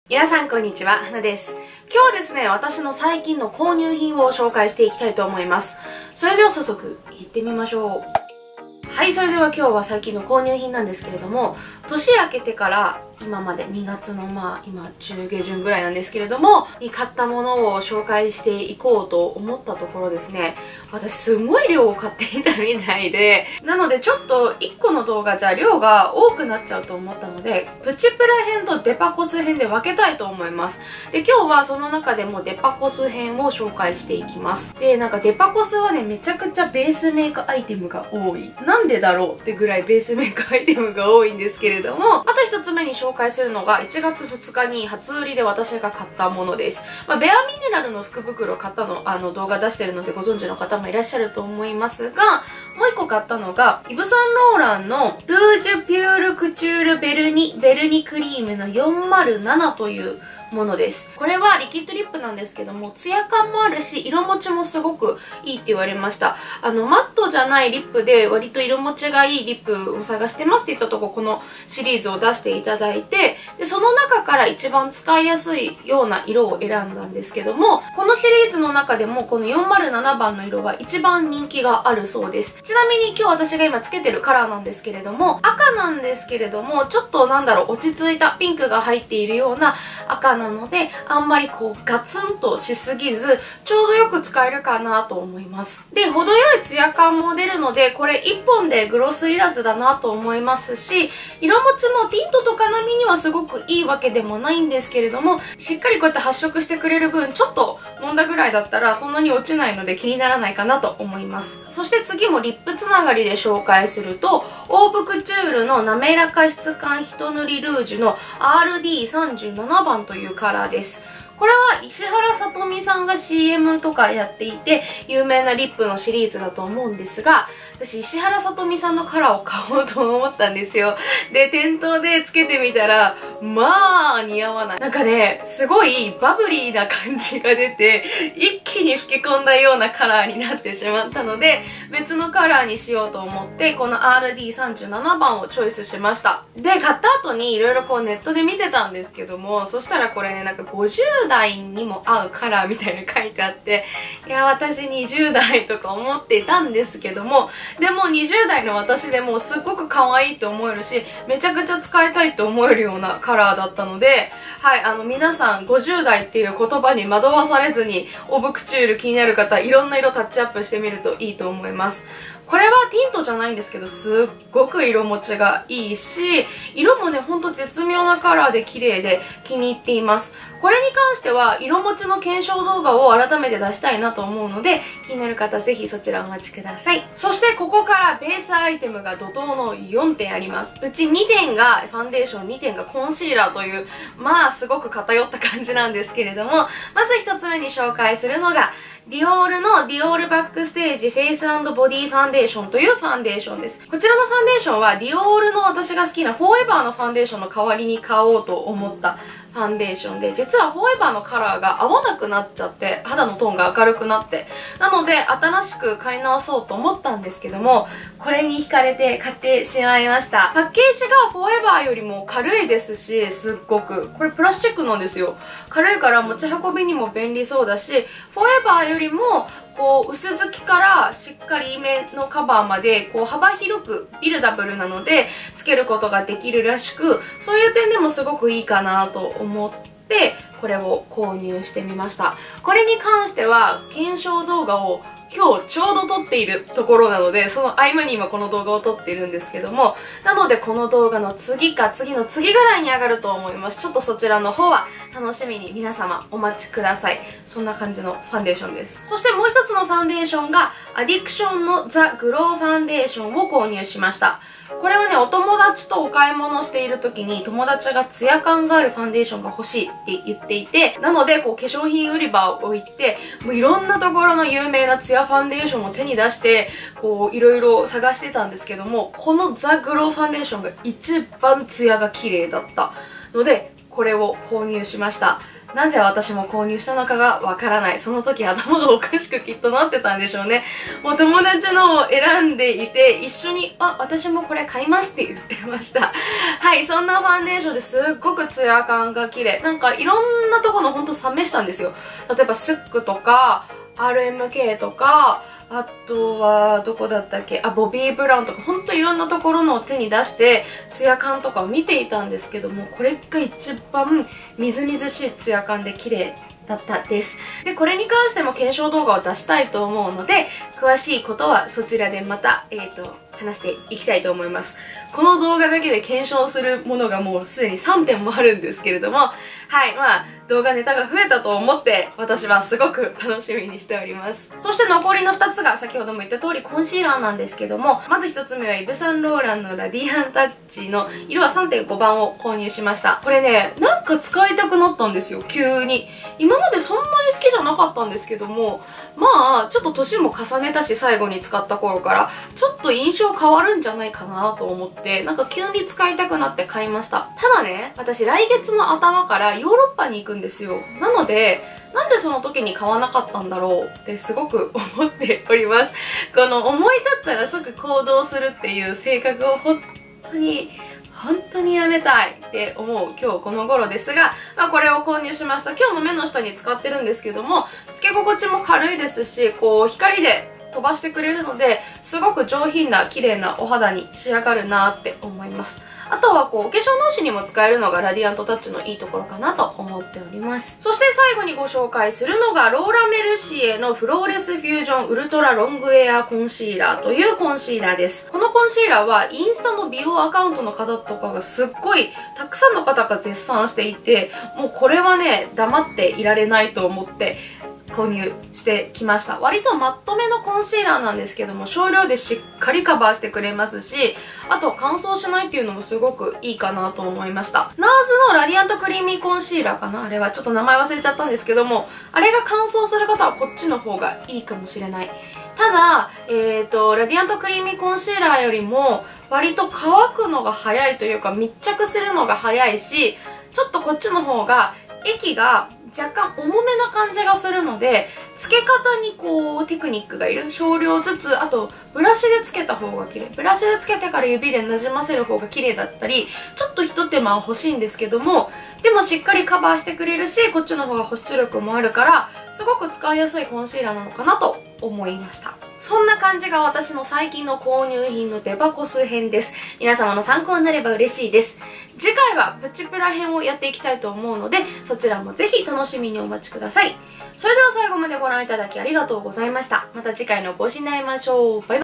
皆さんこんにちは、はなです。今日はですね、私の最近の購入品を紹介していきたいと思います。それでは早速行ってみましょう。はい、それでは今日は最近の購入品なんですけれども、年明けてから今まで2月の今中下旬ぐらいなんですけれどもに買ったものを紹介していこうと思ったところですね、私すごい量を買っていたみたいで、なのでちょっと1個の動画じゃ量が多くなっちゃうと思ったので、プチプラ編とデパコス編で分けたいと思います。で、今日はその中でもデパコス編を紹介していきます。で、なんかデパコスはね、めちゃくちゃベースメイクアイテムが多い。なんでだろうってぐらいベースメイクアイテムが多いんですけれども、まず1つ目に紹介するのが1月2日に初売りで私が買ったものです。ベアミネラルの福袋買ったの、動画出してるのでご存知の方もいらっしゃると思いますが、もう1個買ったのが、イヴ・サンローランのルージュピュールクチュールベルニクリームの407というものです。これはリキッドリップなんですけども、ツヤ感もあるし、色持ちもすごくいいって言われました。マットじゃないリップで割と色持ちがいいリップを探してますって言ったところ、このシリーズを出していただいて、で、その中から一番使いやすいような色を選んだんですけども、このシリーズの中でもこの407番の色が一番人気があるそうです。ちなみに今日私が今つけてるカラーなんですけれども、赤なんですけれども、ちょっと落ち着いたピンクが入っているような赤なので、あんまりガツンとしすぎず、ちょうどよく使えるかなと思います。で、程よいツヤ感も出るので、これ1本でグロスいらずだなと思いますし、色持ちもティントとか並みにはすごくいいわけでもないんですけれども、しっかりこうやって発色してくれる分、ちょっと飲んだぐらいだったらそんなに落ちないので気にならないかなと思います。そして次もリップつながりで紹介すると、オーブクチュールの滑らか質感一塗りルージュの RD37 番というカラーです。これは石原さとみさんが CM とかやっていて有名なリップのシリーズだと思うんですが、私石原さとみさんのカラーを買おうと思ったんですよ。で、店頭でつけてみたら似合わない。なんかね、すごいバブリーな感じが出て一気に吹き込んだようなカラーになってしまったので、別のカラーにしようと思ってこの RD37 番をチョイスしました。で、買った後にいろいろネットで見てたんですけども、そしたらこれね、50代にも合うカラーみたいな書いてあって、いや、私20代とか思っていたんですけども、でも20代の私でもすっごく可愛いって思えるし、めちゃくちゃ使いたいって思えるようなカラーだったので、はい、皆さん50代っていう言葉に惑わされずに、オブクチュール気になる方、いろんな色タッチアップしてみるといいと思います。これはティントじゃないんですけど、すっごく色持ちがいいし、色もね、ほんと絶妙なカラーで綺麗で気に入っています。これに関しては色持ちの検証動画を改めて出したいなと思うので、気になる方ぜひそちらお待ちください。そしてここからベースアイテムが怒涛の4点あります。うち2点がファンデーション、2点がコンシーラーという、すごく偏った感じなんですけれども、まず1つ目に紹介するのが、ディオールのディオールバックステージフェイス&ボディファンデーションというファンデーションです。こちらのファンデーションはディオールの私が好きなフォーエバーのファンデーションの代わりに買おうと思ったファンデーションで、実はフォーエバーのカラーが合わなくなっちゃって、肌のトーンが明るくなって、なので新しく買い直そうと思ったんですけども、これに惹かれて買ってしまいました。パッケージがフォーエバーよりも軽いですし、すっごくこれプラスチックなんですよ。軽いから持ち運びにも便利そうだし、フォーエバーよりも薄付きからしっかりめのカバーまで幅広くビルダブルなのでつけることができるらしく、そういう点でもすごくいいかなと思ってこれを購入してみました。これに関しては検証動画を今日ちょうど撮っているところなので、その合間に今この動画を撮っているんですけども、なのでこの動画の次か次の次ぐらいに上がると思います。ちょっとそちらの方は楽しみに皆様お待ちください。そんな感じのファンデーションです。そしてもう一つのファンデーションがアディクションのザ・グローファンデーションを購入しました。これはね、お友達とお買い物している時に友達がツヤ感があるファンデーションが欲しいって言っていて、なので化粧品売り場を置いて、もういろんなところの有名なツヤファンデーションを手に出していろいろ探してたんですけども、このザ・グローファンデーションが一番ツヤが綺麗だったのでこれを購入しました。 なぜ私も購入したのかがわからない。その時頭がおかしくきっとなってたんでしょうね。もう友達のを選んでいて、一緒に、私もこれ買いますって言ってました。はい、そんなファンデーションですっごくツヤ感が綺麗。なんかいろんなところのほんと試したんですよ。例えばスックとか、RMK とか、あとは、どこだったっけ、ボビー・ブラウンとか、ほんといろんなところのを手に出して、ツヤ感とかを見ていたんですけども、これが一番みずみずしいツヤ感で綺麗だったです。で、これに関しても検証動画を出したいと思うので、詳しいことはそちらでまた、話していきたいと思います。この動画だけで検証するものがもうすでに3点もあるんですけれども、はい、動画ネタが増えたと思って私はすごく楽しみにしております。そして残りの2つが先ほども言った通りコンシーラーなんですけども、まず1つ目はイヴ・サンローランのラディアンタッチの色は 3.5 番を購入しました。これね、なんか使いたくなったんですよ、急に。今までそんなに好きじゃなかったんですけども、ちょっと年も重ねたし最後に使った頃から、ちょっと印象変わるんじゃないかなと思って、なんか急に使いたくなって買いました。ただね、私来月の頭からヨーロッパに行くんですよ。なので、なんでその時に買わなかったんだろうってすごく思っております。この思い立ったら即行動するっていう性格を本当にやめたいって思う今日この頃ですが、これを購入しました。今日も目の下に使ってるんですけども、つけ心地も軽いですし、こう光で飛ばしてくれるので、すごく上品な綺麗なお肌に仕上がるなって思います。あとはお化粧直しにも使えるのがラディアントタッチのいいところかなと思っております。そして最後にご紹介するのがローラ・メルシエのフローレスフュージョンウルトラロングエアコンシーラーというコンシーラーです。このコンシーラーはインスタの美容アカウントの方とかがすっごいたくさんの方が絶賛していて、もうこれはね、黙っていられないと思って購入してきました。割とマットめのコンシーラーなんですけども、少量でしっかりカバーしてくれますし、あと乾燥しないっていうのもすごくいいかなと思いました。ナーズのラディアントクリーミーコンシーラーかな、あれはちょっと名前忘れちゃったんですけども、あれが乾燥する方はこっちの方がいいかもしれない。ただ、ラディアントクリーミーコンシーラーよりも割と乾くのが早いというか密着するのが早いし、ちょっとこっちの方が液が若干重めな感じがするので、付け方にテクニックがいる。少量ずつ、あとブラシでつけた方が綺麗。ブラシでつけてから指でなじませる方が綺麗だったり、ちょっと一手間は欲しいんですけども、でもしっかりカバーしてくれるし、こっちの方が保湿力もあるから、すごく使いやすいコンシーラーなのかなと思いました。そんな感じが私の最近の購入品のデバコス編です。皆様の参考になれば嬉しいです。次回はプチプラ編をやっていきたいと思うので、そちらもぜひ楽しみにお待ちください。それでは最後までご覧いただきありがとうございました。また次回の更新に会いましょう。バイバイ。